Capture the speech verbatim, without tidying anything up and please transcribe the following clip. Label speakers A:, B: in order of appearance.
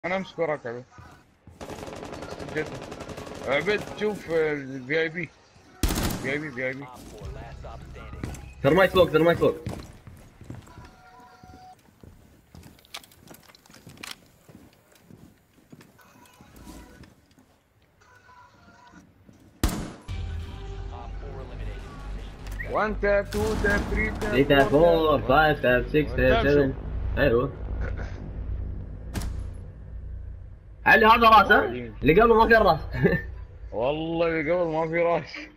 A: انا امسك وراك عبد. جد عبد شوف الفي اي بي في اي بي في اي بي
B: ثرمايت فوق ثرمايت فوق.
A: واحد تاب اتنين تاب ثلاثة تاب
B: ثري تاب فور فايف تاب سكس تاب سفن. ايوه علي هذا راسه اللي قبله ما كان راس.
A: والله اللي قبل ما في راس.